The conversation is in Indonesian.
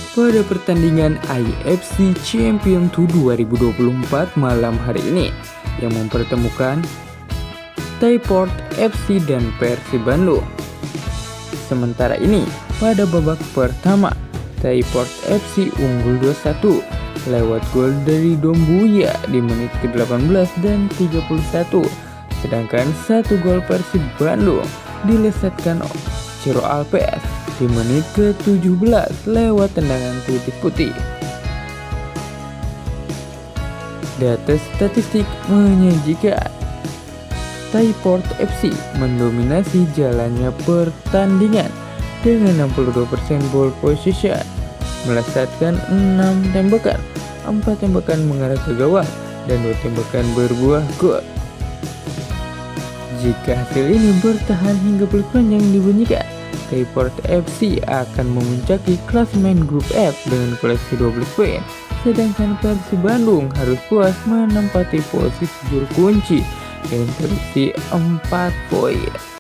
pada pertandingan AFC Champions 2024 malam hari ini yang mempertemukan Thaiport FC dan Persib Bandung. Sementara ini, pada babak pertama, Thaiport FC unggul 2-1 lewat gol dari Dombuya di menit ke-18 dan 31. Sedangkan satu gol Persib Bandung dilesetkan Ciro Alves di menit ke-17 lewat tendangan titik putih. Data statistik menyajikan Thaiport FC mendominasi jalannya pertandingan dengan 62% ball possession, melesatkan 6 tembakan, 4 tembakan mengarah ke gawang, dan 2 tembakan berbuah gol. Jika hasil ini bertahan hingga peluit panjang dibunyikan, Thaiport FC akan memuncaki klasemen grup F dengan koleksi 12 poin, sedangkan Persib Bandung harus puas menempati posisi juru kunci dengan koleksi 4 poin.